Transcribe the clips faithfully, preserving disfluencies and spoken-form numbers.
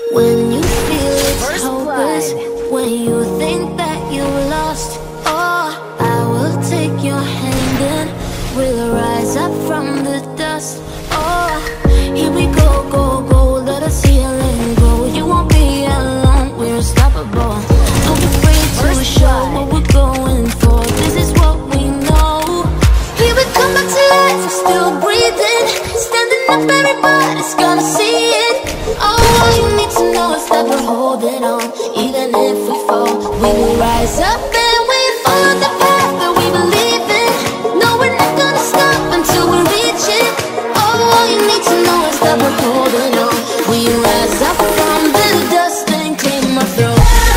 When you feel it's First hopeless, blood. when you think that you're lost, oh, I will take your hand and we'll rise up from the dust. Oh, here we go, go, go, let us heal and grow. You won't be alone, we're unstoppable. Don't be afraid to First show blood. what we're going for. This is what we know. Here we come back to life, we're still breathing. Standing up, everybody's gonna see it. Oh, all you need to know is that we're holding on. Even if we fall, we will rise up and we follow the path that we believe in. No, we're not gonna stop until we reach it. Oh, all you need to know is that we're holding on. We rise up from the dust and claim our throne.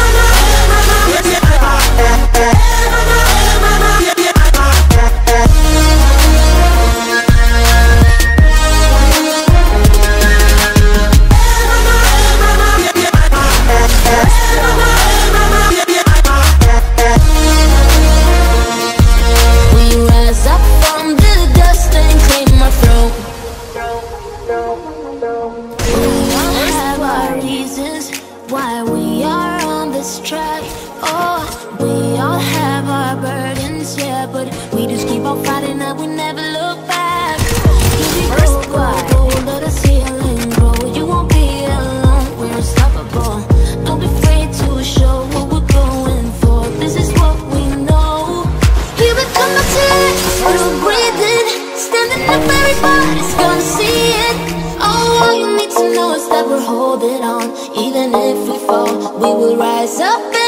Why we are on this track. Oh, we all have our burdens, yeah, but we just keep on fighting and we never look back. Here we go, go, go, let us heal and grow. You won't be alone, we're unstoppable. Don't be afraid to show what we're going for. This is what we know. Here we come back to life, still breathing. Standing up, everybody's gonna see it. Oh, all you need to know is that we're holding on. Even if we fall, we will rise up.